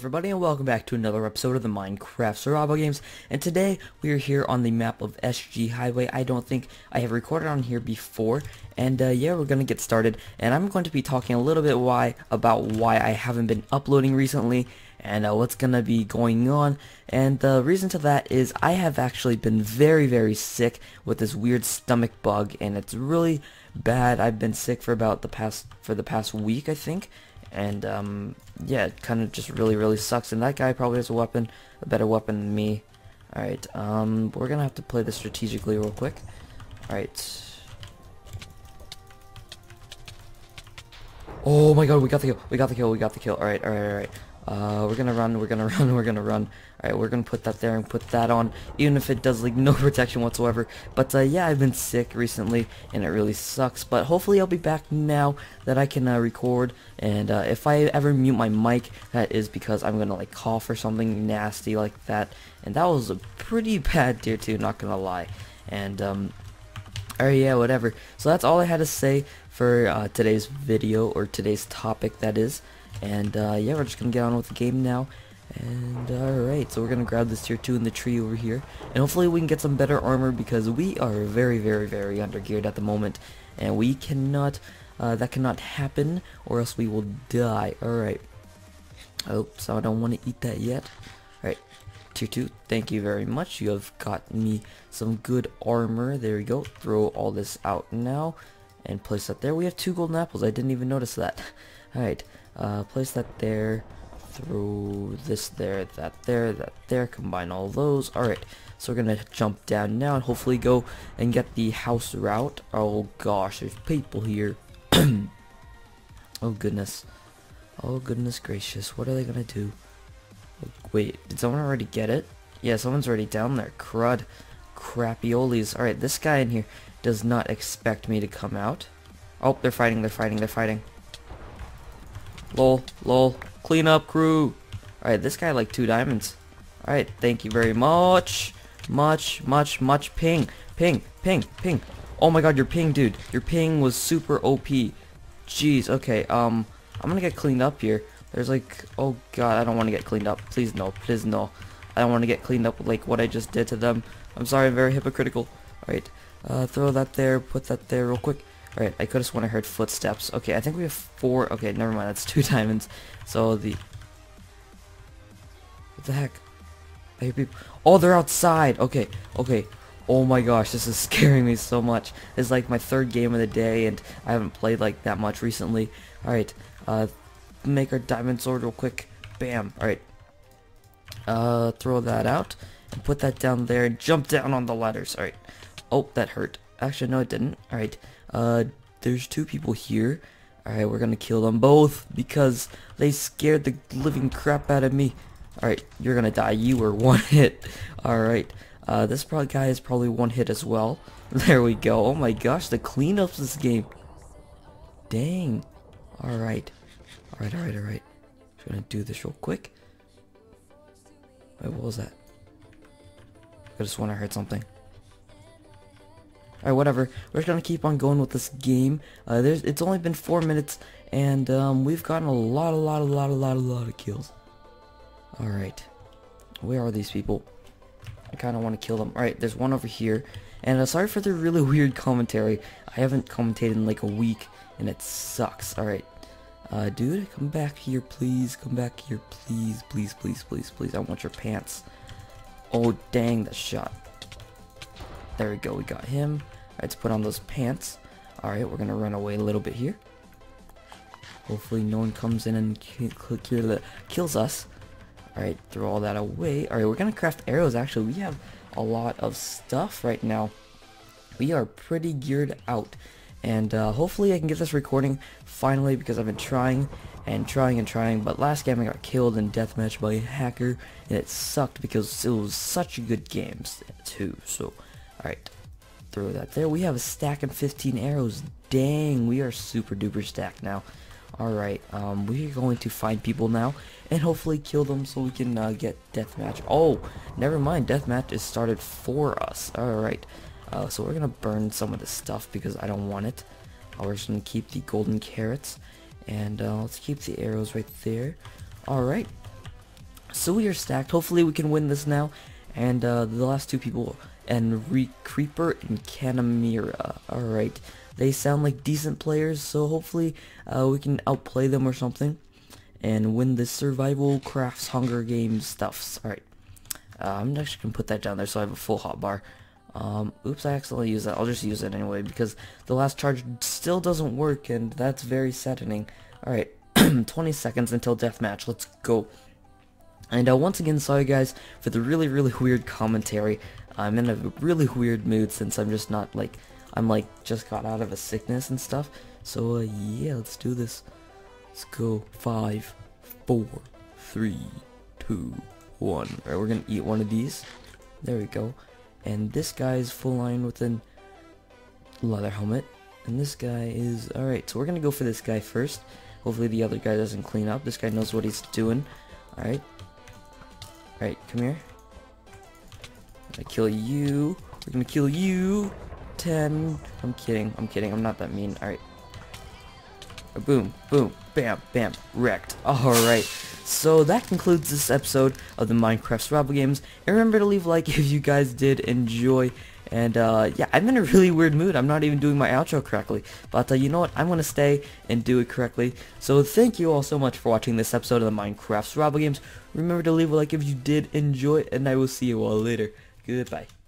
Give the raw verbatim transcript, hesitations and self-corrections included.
everybody, and welcome back to another episode of the Minecraft Survival Games. And today we are here on the map of S G Highway. I don't think I have recorded on here before, and uh, yeah, we're gonna get started. And I'm going to be talking a little bit why about why I haven't been uploading recently, and uh, what's gonna be going on. And the reason to that is I have actually been very, very sick with this weird stomach bug, and it's really bad. I've been sick for about the past for the past week, I think. And um yeah, it kind of just really really sucks, and that guy probably has a weapon, a better weapon than me. Alright, um we're gonna have to play this strategically real quick. Alright. Oh my god, we got the kill, we got the kill, we got the kill. Alright, alright, alright. Uh, we're gonna run, we're gonna run, we're gonna run. Alright, we're gonna put that there and put that on, even if it does like no protection whatsoever. But uh, yeah, I've been sick recently, and it really sucks. But hopefully I'll be back now that I can uh, record. And uh, if I ever mute my mic, that is because I'm gonna like cough or something nasty like that. And that was a pretty bad tier two, not gonna lie. And um, alright, yeah, whatever. So that's all I had to say for uh, today's video, or today's topic, that is. And uh, yeah, we're just gonna get on with the game now. And alright, so we're gonna grab this tier two in the tree over here, and hopefully we can get some better armor, because we are very very very undergeared at the moment, and we cannot uh, that cannot happen, or else we will die. Alright, oh, so I don't want to eat that yet. Alright, tier two, thank you very much, you have got me some good armor. There we go. Throw all this out now and place that there. We have two golden apples, I didn't even notice that. Alright, uh, place that there. Throw this there, that there, that there, combine all those. Alright, so we're gonna jump down now and hopefully go and get the house route. Oh gosh, there's people here. Oh goodness. Oh goodness gracious, what are they gonna do? Oh, wait, did someone already get it? Yeah, someone's already down there. Crud. Crappy-olies. Alright, this guy in here does not expect me to come out. Oh, they're fighting, they're fighting, they're fighting. Lol, lol. Clean up crew. Alright, this guy like two diamonds. Alright, thank you very much. Much, much, much ping. Ping, ping, ping. Oh my god, your ping, dude. Your ping was super O P. Jeez, okay, um, I'm gonna get cleaned up here. There's like, oh god, I don't want to get cleaned up. Please no, please no. I don't want to get cleaned up with like what I just did to them. I'm sorry, I'm very hypocritical. Alright, uh, throw that there, put that there real quick. Alright, I could have sworn I heard footsteps. Okay, I think we have four. Okay, never mind, that's two diamonds. So the... What the heck? I hear people... Oh, they're outside! Okay, okay. Oh my gosh, this is scaring me so much. This is like my third game of the day, and I haven't played like that much recently. Alright, uh, make our diamond sword real quick. Bam, alright. Uh, throw that out, and put that down there, and jump down on the ladders. Alright. Oh, that hurt. Actually, no it didn't. Alright. Uh, there's two people here. Alright, we're gonna kill them both because they scared the living crap out of me. Alright, you're gonna die. You were one hit. Alright, uh, this probably guy is probably one hit as well. There we go. Oh my gosh, the cleanups this game. Dang. Alright. Alright, alright, alright. Just gonna do this real quick. Wait, what was that? I just want to heard something. Alright, whatever. We're just gonna keep on going with this game. Uh, there's, it's only been four minutes, and um, we've gotten a lot, a lot, a lot, a lot, a lot of kills. Alright. Where are these people? I kind of want to kill them. Alright, there's one over here. And uh, sorry for the really weird commentary. I haven't commentated in like a week, and it sucks. Alright. Uh, dude, come back here, please. Come back here, please. Please, please, please, please. I want your pants. Oh, dang, that shot. There we go, we got him. Alright, let's put on those pants. Alright, we're gonna run away a little bit here. Hopefully no one comes in and kills us. Alright, throw all that away. Alright, we're gonna craft arrows. Actually, we have a lot of stuff right now. We are pretty geared out. And uh, hopefully I can get this recording finally, because I've been trying and trying and trying. But last game I got killed in deathmatch by a hacker, and it sucked because it was such a good game too. So... Alright, throw that there. We have a stack and fifteen arrows. Dang, we are super duper stacked now. Alright, um, we're going to find people now and hopefully kill them so we can uh, get deathmatch. Oh, never mind, deathmatch is started for us. Alright, uh, so we're going to burn some of this stuff because I don't want it. Uh, we're just going to keep the golden carrots, and uh, let's keep the arrows right there. Alright, So we are stacked. Hopefully we can win this now. And uh, the last two people, and Re Creeper and Canamira. Alright. They sound like decent players, so hopefully uh, we can outplay them or something. And win this survival crafts Hunger Games stuffs. Alright. Uh, I'm actually going to put that down there so I have a full hotbar. Um, oops, I accidentally used that. I'll just use it anyway because the last charge still doesn't work, and that's very saddening. Alright, twenty seconds until deathmatch. Let's go. And uh, once again, sorry guys for the really, really weird commentary. I'm in a really weird mood since I'm just not, like, I'm, like, just got out of a sickness and stuff. So, uh, yeah, let's do this. Let's go. Five, four, three, two, one. Alright, we're gonna eat one of these. There we go. And this guy is full line with a leather helmet. And this guy is... Alright, so we're gonna go for this guy first. Hopefully the other guy doesn't clean up. This guy knows what he's doing. Alright. Alright, come here. I'm gonna kill you. We're gonna kill you. Ten. I'm kidding. I'm kidding. I'm not that mean. Alright. Boom. Boom. Bam. Bam. Wrecked. Alright. So that concludes this episode of the Minecraft Survival Games. And remember to leave a like if you guys did enjoy. And uh, yeah, I'm in a really weird mood. I'm not even doing my outro correctly. But uh, you know what? I'm going to stay and do it correctly. So thank you all so much for watching this episode of the Minecraft Survival Games. Remember to leave a like if you did enjoy. And I will see you all later. Goodbye.